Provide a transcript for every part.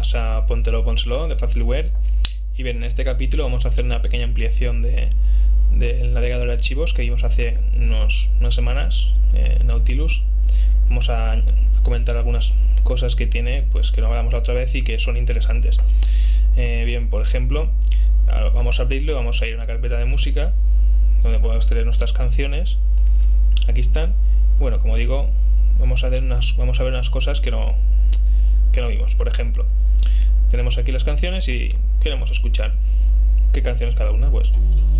más a Pónselo de Facilware. Y bien, en este capítulo vamos a hacer una pequeña ampliación del navegador de archivos que vimos hace unas semanas en Nautilus. Vamos a comentar algunas cosas que tiene, pues que no hablamos la otra vez y que son interesantes. Bien, por ejemplo, vamos a abrirlo y vamos a ir a una carpeta de música donde podemos tener nuestras canciones. Aquí están. Bueno, como digo, vamos a ver unas cosas que no vimos. Por ejemplo, tenemos aquí las canciones y queremos escuchar. ¿Qué canciones cada una? Pues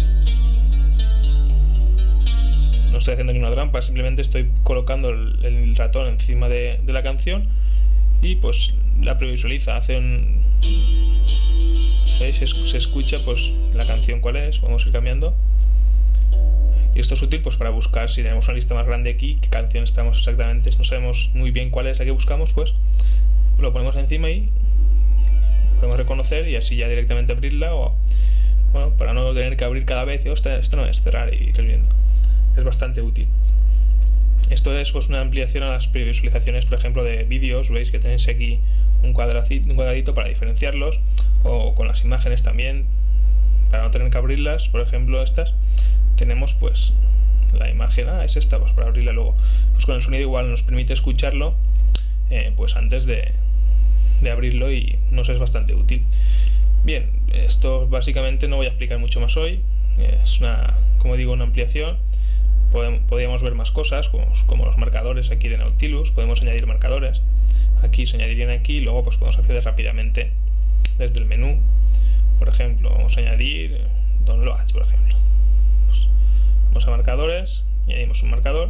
no estoy haciendo ninguna trampa, simplemente estoy colocando el ratón encima de la canción y pues la previsualiza, ¿veis? Se escucha pues la canción cuál es. Vamos a ir cambiando. Y esto es útil pues para buscar, si tenemos una lista más grande aquí, qué canción estamos exactamente, no sabemos muy bien cuál es la que buscamos, pues lo ponemos encima y podemos reconocer y así ya directamente abrirla, o bueno, para no tener que abrir cada vez y esto no es, cerrar y ir viendo. Es bastante útil. Esto es pues una ampliación a las previsualizaciones, por ejemplo, de vídeos. Veis que tenéis aquí un cuadradito para diferenciarlos, o con las imágenes también, para no tener que abrirlas. Por ejemplo, estas tenemos pues la imagen, es esta, pues para abrirla luego. Pues con el sonido igual nos permite escucharlo pues antes de abrirlo, y nos es bastante útil. Bien, esto básicamente no voy a explicar mucho más hoy. Es como digo, una ampliación. Podríamos ver más cosas como los marcadores aquí de Nautilus. Podemos añadir marcadores, aquí se añadirían aquí, y luego pues podemos acceder rápidamente desde el menú. Por ejemplo, vamos a añadir downloads, por ejemplo. Pues vamos a marcadores, añadimos un marcador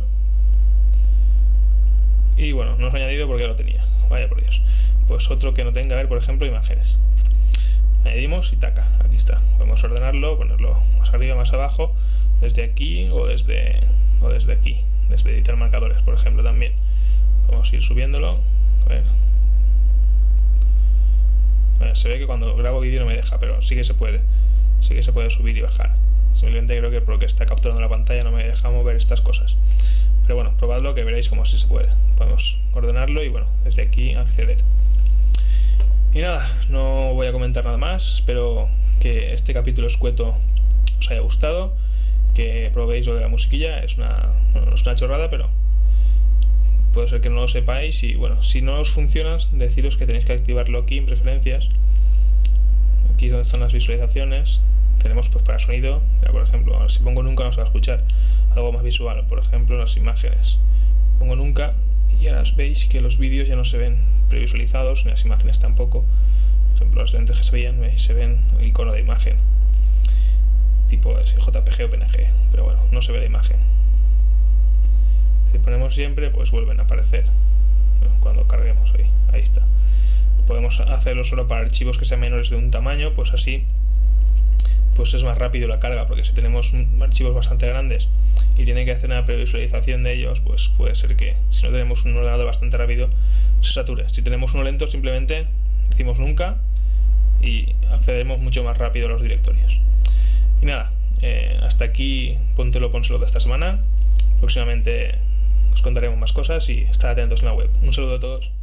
y bueno, no os he añadido porque ya lo tenía, vaya por Dios. Pues otro que no tenga, a ver, por ejemplo, imágenes, añadimos y taca, aquí está. Podemos ordenarlo, ponerlo más arriba, más abajo, desde aquí o desde aquí, desde editar marcadores, por ejemplo, también vamos a ir subiéndolo. A ver, se ve que cuando grabo vídeo no me deja, pero sí que se puede subir y bajar. Simplemente creo que porque está capturando la pantalla no me deja mover estas cosas, pero bueno, probadlo que veréis como sí se puede. Podemos ordenarlo y bueno, desde aquí acceder. Y nada, no voy a comentar nada más. Espero que este capítulo escueto os haya gustado, que probéis lo de la musiquilla. No es una chorrada, pero puede ser que no lo sepáis. Y bueno, si no os funciona, deciros que tenéis que activarlo aquí en preferencias. Aquí donde están las visualizaciones tenemos pues para sonido. Por ejemplo, si pongo nunca no se va a escuchar. Algo más visual, por ejemplo, las imágenes. Pongo nunca y ahora veis que los vídeos ya no se ven previsualizados, ni las imágenes tampoco. Por ejemplo, las lentes que se veían, se ven el icono de imagen tipo JPG o PNG, pero bueno, no se ve la imagen. Si ponemos siempre, pues vuelven a aparecer cuando carguemos. Ahí está. Podemos hacerlo solo para archivos que sean menores de un tamaño, pues así pues es más rápido la carga, porque si tenemos archivos bastante grandes y tiene que hacer una previsualización de ellos, pues puede ser que si no tenemos un ordenador bastante rápido se sature. Si tenemos uno lento, simplemente decimos nunca y accedemos mucho más rápido a los directorios. Y nada, hasta aquí Pónselo de esta semana. Próximamente os contaremos más cosas y estad atentos en la web. Un saludo a todos.